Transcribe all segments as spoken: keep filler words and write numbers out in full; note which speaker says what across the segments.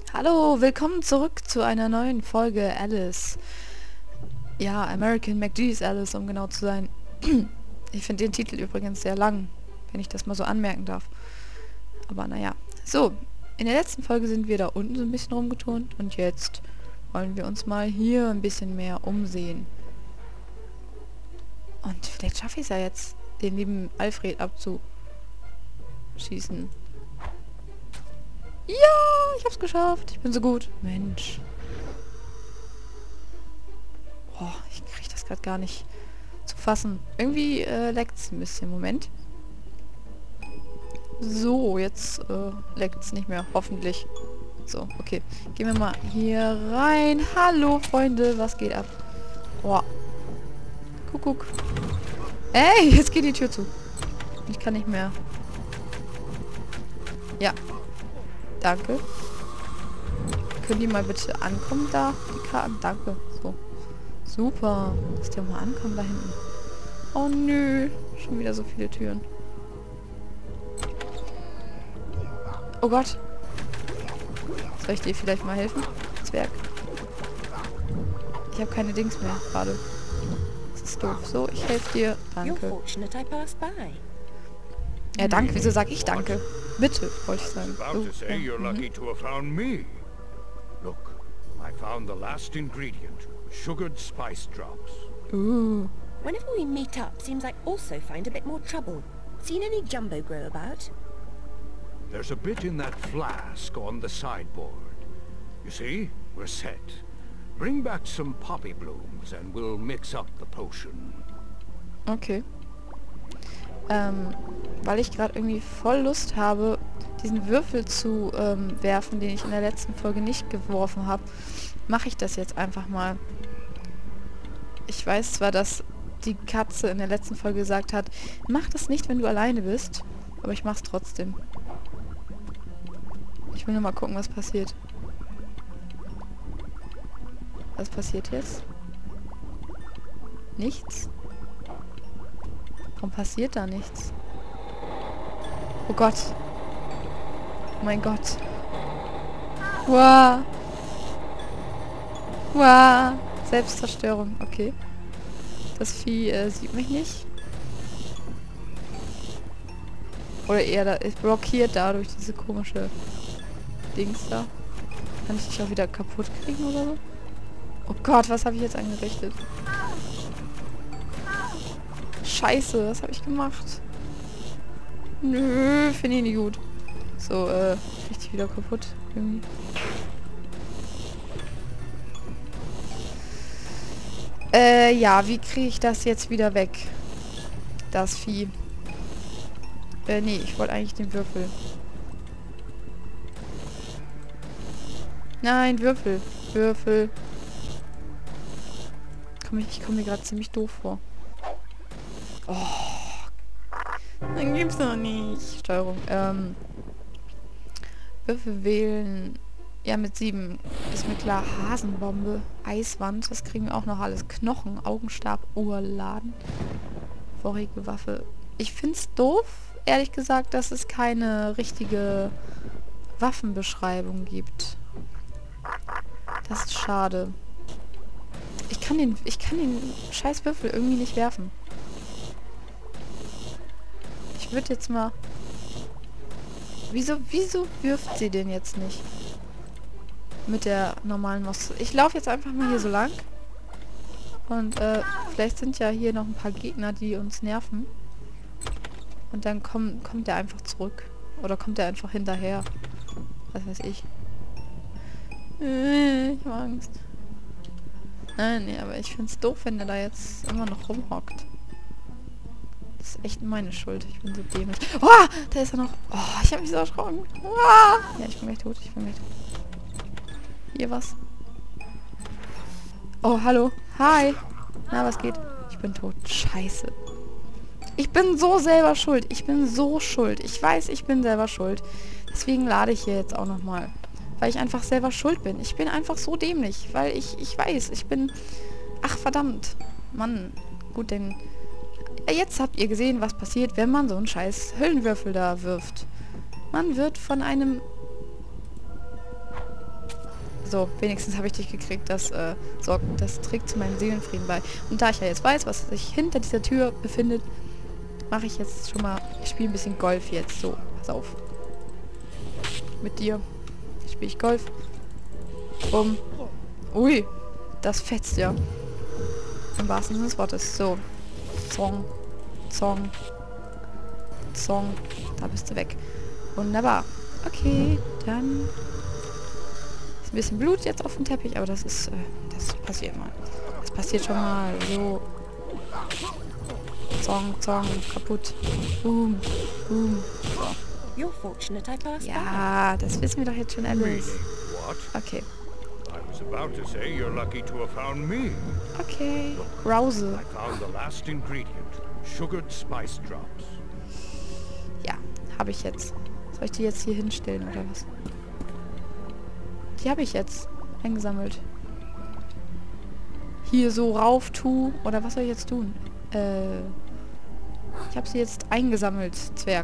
Speaker 1: Hallo, willkommen zurück zu einer neuen Folge Alice. Ja, American McGee's Alice, um genau zu sein. Ich finde den Titel übrigens sehr lang, wenn ich das mal so anmerken darf. Aber naja. So, in der letzten Folge sind wir da unten so ein bisschen rumgeturnt und jetzt wollen wir uns mal hier ein bisschen mehr umsehen. Und vielleicht schaffe ich es ja jetzt, den lieben Alfred abzuschießen. Ja, ich hab's geschafft. Ich bin so gut. Mensch. Boah, ich krieg das gerade gar nicht zu fassen. Irgendwie äh, leckt's ein bisschen. Moment. So, jetzt äh, leckt's nicht mehr. Hoffentlich. So, okay. Gehen wir mal hier rein. Hallo, Freunde. Was geht ab? Boah. Kuckuck. Ey, jetzt geht die Tür zu. Ich kann nicht mehr. Ja. Danke. Können die mal bitte ankommen da? Die Karten. Danke. So. Super. Dass die mal ankommen da hinten. Oh nö. Schon wieder so viele Türen. Oh Gott. Soll ich dir vielleicht mal helfen? Zwerg. Ich habe keine Dings mehr gerade. Das ist doof. So, ich helfe dir. Danke. Ja, danke. Wieso sag ich danke? Bitte, wollte ich sagen.
Speaker 2: About to say you're lucky to have found me. Look, I found the last ingredient, sugared spice drops.
Speaker 1: Uh.
Speaker 3: Whenever we meet up, seems like also find a bit more trouble. Seen any jumbo grow about?
Speaker 2: There's a bit in that flask on the sideboard. You see, we're set. Bring back some poppy blooms and we'll mix up the potion.
Speaker 1: Okay. Ähm, weil ich gerade irgendwie voll Lust habe, diesen Würfel zu ähm, werfen, den ich in der letzten Folge nicht geworfen habe, mache ich das jetzt einfach mal. Ich weiß zwar, dass die Katze in der letzten Folge gesagt hat, mach das nicht, wenn du alleine bist, aber ich mach's trotzdem. Ich will nur mal gucken, was passiert. Was passiert jetzt? Nichts? Warum passiert da nichts? Oh Gott. Oh mein Gott. Wow. Wow. Selbstzerstörung. Okay. Das Vieh äh, sieht mich nicht. Oder eher, da ist blockiert dadurch diese komische Dings da. Kann ich dich auch wieder kaputt kriegen oder so? Oh Gott, was habe ich jetzt angerichtet? Scheiße, was habe ich gemacht? Nö, finde ich nicht gut. So, äh, richtig wieder kaputt. Irgendwie. Äh, ja, wie kriege ich das jetzt wieder weg? Das Vieh. Äh, nee, ich wollte eigentlich den Würfel. Nein, Würfel. Würfel. Komm, ich, ich komme mir gerade ziemlich doof vor. Oh. Dann gibt's noch nicht. Steuerung. Ähm. Würfel wählen. Ja, mit sieben. Ist mir klar. Hasenbombe. Eiswand. Das kriegen wir auch noch alles. Knochen. Augenstab. Urladen. Vorige Waffe. Ich find's doof, ehrlich gesagt, dass es keine richtige Waffenbeschreibung gibt. Das ist schade. Ich kann den, ich kann den scheiß Würfel irgendwie nicht werfen. Ich würde jetzt mal... Wieso, wieso wirft sie den jetzt nicht? Mit der normalen Maus. Ich laufe jetzt einfach mal hier so lang. Und äh, vielleicht sind ja hier noch ein paar Gegner, die uns nerven. Und dann komm, kommt der einfach zurück. Oder kommt der einfach hinterher. Was weiß ich. Äh, ich habe Angst. Nein, nee, aber ich finde es doof, wenn der da jetzt immer noch rumhockt. Das ist echt meine Schuld. Ich bin so dämlich. Oh, da ist er noch. Oh, ich habe mich so erschrocken. Oh. Ja, ich bin gleich tot. Ich bin gleich tot. Hier was. Oh, hallo. Hi. Na, was geht? Ich bin tot. Scheiße. Ich bin so selber schuld. Ich bin so schuld. Ich weiß, ich bin selber schuld. Deswegen lade ich hier jetzt auch nochmal. Weil ich einfach selber schuld bin. Ich bin einfach so dämlich. Weil ich, ich weiß, ich bin... Ach, verdammt. Mann. Gut, denn... Jetzt habt ihr gesehen, was passiert, wenn man so einen scheiß Höllenwürfel da wirft. Man wird von einem So, wenigstens habe ich dich gekriegt. Das, äh, sorgt, das trägt zu meinem Seelenfrieden bei. Und da ich ja jetzt weiß, was sich hinter dieser Tür befindet, mache ich jetzt schon mal... Ich spiele ein bisschen Golf jetzt. So, pass auf. Mit dir spiele ich Golf. Um. Ui, das fetzt ja. Im wahrsten Sinne des Wortes. So. Zong. Zong. Zong. Da bist du weg. Wunderbar. Okay, dann... Ist ein bisschen Blut jetzt auf dem Teppich, aber das ist... Äh, das passiert mal. Das passiert schon mal. So. Zong, Zong. Kaputt. Boom. Boom. So.
Speaker 3: You're fortunate I passed by.
Speaker 1: Ja, das wissen wir doch jetzt schon alles.
Speaker 2: Meaning what?
Speaker 1: Okay.
Speaker 2: I was about to say you're lucky to have found me.
Speaker 1: Okay. Browse.
Speaker 2: I found the last ingredient. Sugared spice drops.
Speaker 1: Ja, habe ich jetzt. Soll ich die jetzt hier hinstellen oder was? Die habe ich jetzt eingesammelt. Hier so rauf tu. Oder was soll ich jetzt tun? Äh, ich habe sie jetzt eingesammelt, Zwerg.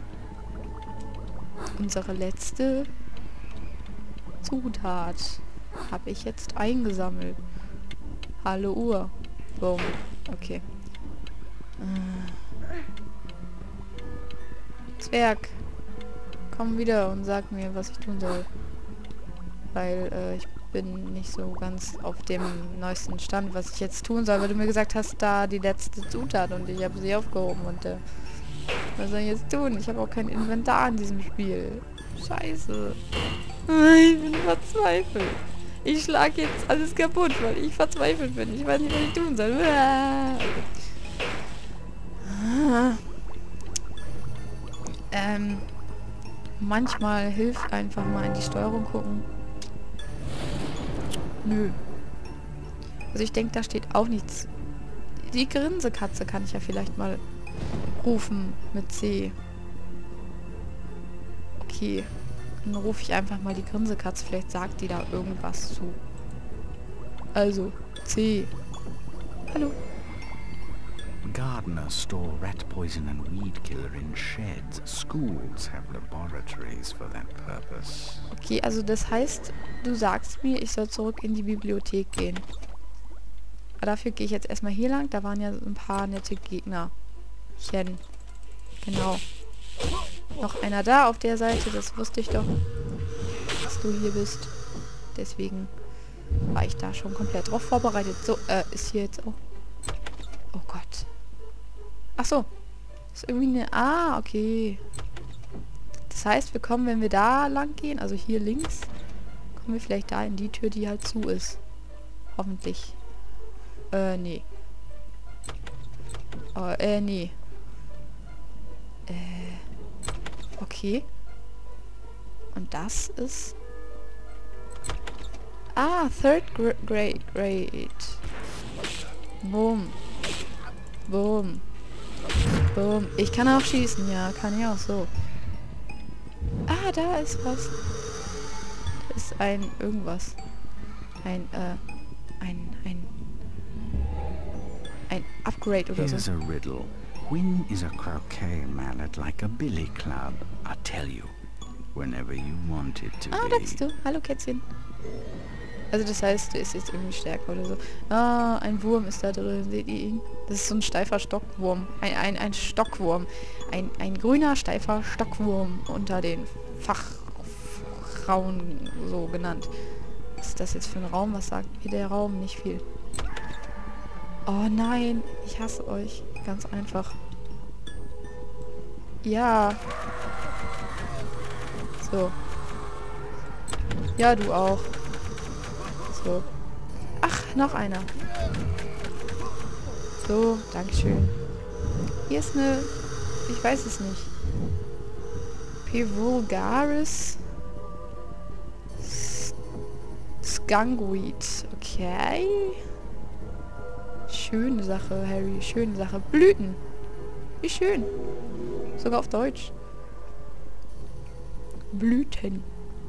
Speaker 1: Unsere letzte Zutat habe ich jetzt eingesammelt. Hallo Uhr. Boom. Okay. Äh. Zwerg. Komm wieder und sag mir, was ich tun soll. Weil äh, ich bin nicht so ganz auf dem neuesten Stand, was ich jetzt tun soll, weil du mir gesagt hast, da die letzte Zutat und ich habe sie aufgehoben und äh, was soll ich jetzt tun? Ich habe auch kein Inventar in diesem Spiel. Scheiße. Ich bin verzweifelt. Ich schlage jetzt alles kaputt, weil ich verzweifelt bin. Ich weiß nicht, was ich tun soll. Okay. Ähm, manchmal hilft einfach mal in die Steuerung gucken. Nö. Also ich denke, da steht auch nichts. Die Grinsekatze kann ich ja vielleicht mal rufen mit C. Okay. Dann rufe ich einfach mal die Grinsekatze. Vielleicht sagt die da irgendwas zu. Also, C. Hallo.
Speaker 4: Gardeners store rat poison and weed killer in sheds. Schools have laboratories for that purpose.
Speaker 1: Okay, also das heißt, du sagst mir, ich soll zurück in die Bibliothek gehen. Aber dafür gehe ich jetzt erstmal hier lang. Da waren ja so ein paar nette Gegner. Chen. Genau. Noch einer da auf der Seite. Das wusste ich doch, dass du hier bist. Deswegen war ich da schon komplett drauf vorbereitet. So, äh, ist hier jetzt auch... Oh Gott. Ach so. Ist irgendwie eine... Ah, okay. Das heißt, wir kommen, wenn wir da lang gehen, also hier links, kommen wir vielleicht da in die Tür, die halt zu ist. Hoffentlich. Äh, nee. Oh, äh, nee. Äh. Okay. Und das ist... Ah, Third Gra Grade. Grade. Boom. Boom. Boom. Ich kann auch schießen, ja. Kann ich auch so. Ah, da ist was. Da ist ein irgendwas. Ein, äh, ein, ein... Ein Upgrade oder
Speaker 4: Here's
Speaker 1: so.
Speaker 4: a riddle. When is a croquet mallet like a billy club? I tell you, whenever you want it to
Speaker 1: Ah,
Speaker 4: be.
Speaker 1: da bist du. Hallo, Kätzchen. Also das heißt, du ist jetzt irgendwie stärker oder so. Ah, ein Wurm ist da drin. Seht ihr ihn? Das ist so ein steifer Stockwurm. Ein, ein, ein Stockwurm. Ein, ein grüner, steifer Stockwurm unter den Fachfrauen so genannt. Was ist das jetzt für ein Raum? Was sagt mir der Raum? Nicht viel. Oh nein, ich hasse euch. Ganz einfach. Ja. So. Ja, du auch. So. Ach, noch einer. So, dankeschön. Hier ist eine... Ich weiß es nicht. P. vulgaris Skunguit. Okay. Schöne Sache, Harry. Schöne Sache. Blüten. Wie schön. Sogar auf Deutsch. Blüten.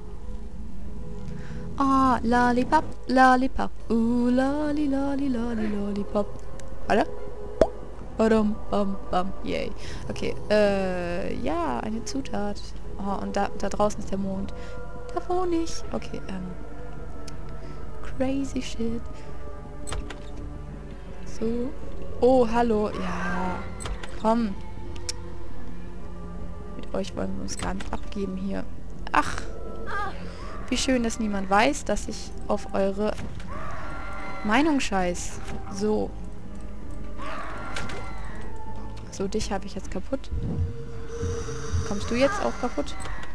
Speaker 1: Ah, Lollipop, Lollipop. Uh, lolli, lolli, lolli, Lollipop. Warte. Badum, bam, bam. Yay. Okay, äh, ja, eine Zutat. Oh, und da, da draußen ist der Mond. Da wohne ich. Okay, ähm. crazy shit. So. Oh, hallo. Ja. Komm. Mit euch wollen wir uns gar nicht abgeben hier. Ach. Wie schön, dass niemand weiß, dass ich auf eure Meinung scheiß. So. So, dich habe ich jetzt kaputt. Kommst du jetzt auch kaputt?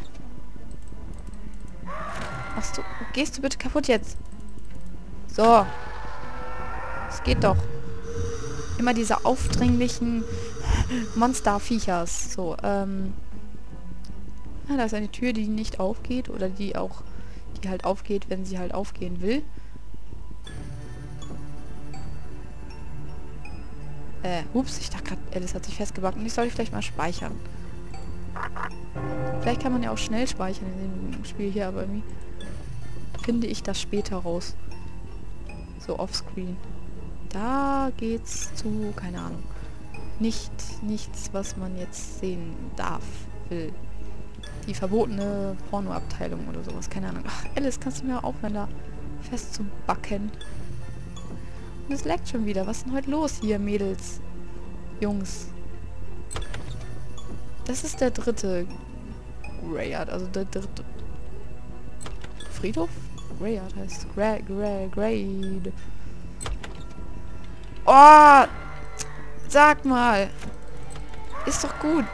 Speaker 1: Machst du... Gehst du bitte kaputt jetzt? So. Es geht doch. Immer diese aufdringlichen Monsterviechers. So, ähm... Ah, da ist eine Tür, die nicht aufgeht. Oder die auch... Die halt aufgeht, wenn sie halt aufgehen will. Äh, ups, ich dachte gerade, Alice hat sich festgebacken. Ich sollte vielleicht mal speichern. Vielleicht kann man ja auch schnell speichern in dem Spiel hier, aber irgendwie finde ich das später raus. So offscreen. Da geht's zu, keine Ahnung. Nicht, nichts, was man jetzt sehen darf, will. Die verbotene Pornoabteilung oder sowas, keine Ahnung. Ach, Alice, kannst du mir aufhören, da festzubacken? Und es leckt schon wieder. Was ist denn heute los hier, Mädels? Jungs. Das ist der dritte Greyard, also der dritte Friedhof? Greyard heißt Grey, Grey, Grey. Oh! Sag mal! Ist doch gut.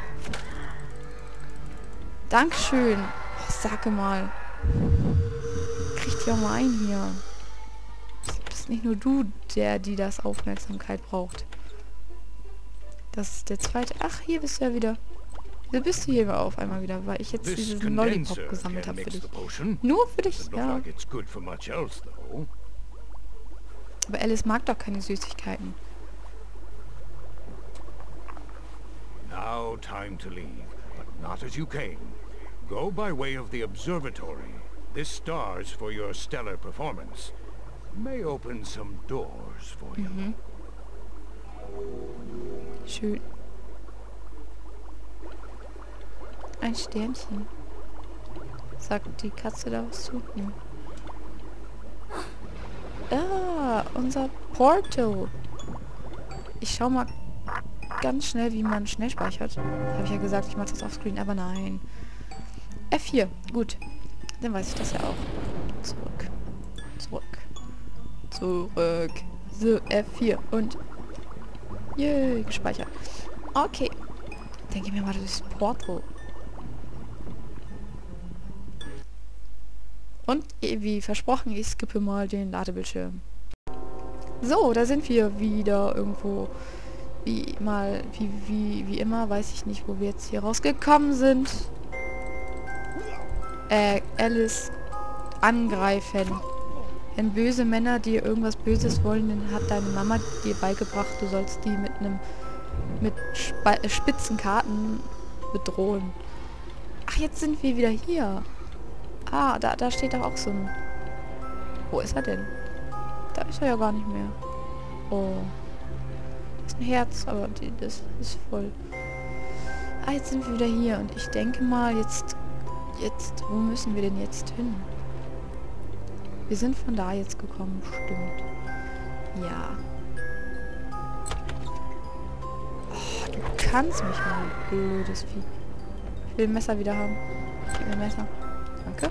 Speaker 1: Dankeschön. Oh, sag mal. Kriegt ja mal ein hier. Das ist nicht nur du, der, die das Aufmerksamkeit braucht. Das ist der zweite. Ach, hier bist du ja wieder. Wieso bist du hier auf einmal wieder? Weil ich jetzt diesen Lollipop gesammelt habe für dich. Nur für dich, ja. Aber Alice mag doch keine Süßigkeiten.
Speaker 2: Now time to leave, but not as you came. Go by way of the observatory. This stars for your stellar performance. May open some doors for you.
Speaker 1: Mhm. Schön. Ein Sternchen. Sagt die Katze da was zu? Nee. Ah, unser Portal. Ich schau mal ganz schnell, wie man schnell speichert. Habe ich ja gesagt, ich mache das offscreen, aber nein. F vier. Gut. Dann weiß ich das ja auch. Zurück. Zurück. Zurück. So, F vier. Und... Yay, gespeichert. Okay. Denke ich mir mal, das ist Portal. Und wie versprochen, ich skippe mal den Ladebildschirm. So, da sind wir wieder irgendwo. Wie mal, wie, wie, wie immer, weiß ich nicht, wo wir jetzt hier rausgekommen sind. Äh, Alice angreifen. Wenn böse Männer dir irgendwas Böses wollen, dann hat deine Mama dir beigebracht, du sollst die mit einem mit Sp äh, spitzen Karten bedrohen. Ach, jetzt sind wir wieder hier. Ah, da, da steht doch auch so ein... Wo ist er denn? Da ist er ja gar nicht mehr. Oh. Das ist ein Herz, aber die, das ist voll. Ah, jetzt sind wir wieder hier und ich denke mal, jetzt... Jetzt, wo müssen wir denn jetzt hin? Wir sind von da jetzt gekommen, stimmt. Ja. Oh, du kannst mich mal, blödes Vieh. Ich will ein Messer wieder haben. Gib mir ein Messer. Danke.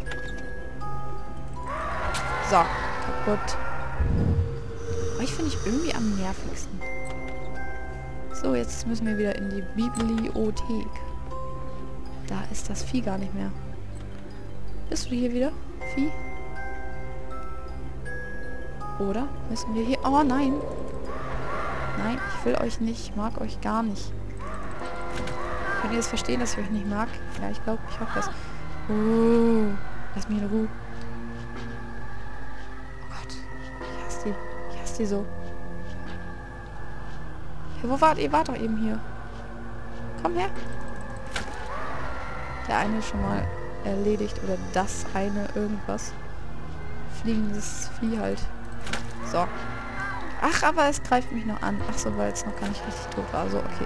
Speaker 1: So, kaputt. Aber ich finde ich irgendwie am nervigsten. So, jetzt müssen wir wieder in die Bibliothek. Da ist das Vieh gar nicht mehr. Bist du hier wieder, Vieh? Oder müssen wir hier... Oh, nein. Nein, ich will euch nicht. Ich mag euch gar nicht. Könnt ihr das verstehen, dass ich euch nicht mag? Ja, ich glaube, ich hoffe das. Oh, lass mich in Ruhe. Oh Gott. Ich hasse die. Ich hasse die so. Ja, wo wart ihr? Wart doch eben hier. Komm her. Der eine ist schon mal erledigt. Oder das eine irgendwas. Fliegendes Vieh halt. So. Ach, aber es greift mich noch an. Ach so, weil es noch gar nicht richtig tot war. So, okay.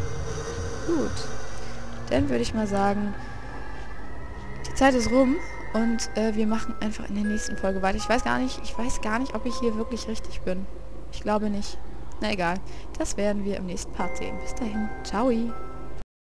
Speaker 1: Gut. Dann würde ich mal sagen, die Zeit ist rum Und äh, wir machen einfach in der nächsten Folge weiter. Ich weiß gar nicht, ich weiß gar nicht, ob ich hier wirklich richtig bin. Ich glaube nicht. Na egal. Das werden wir im nächsten Part sehen. Bis dahin. Ciao.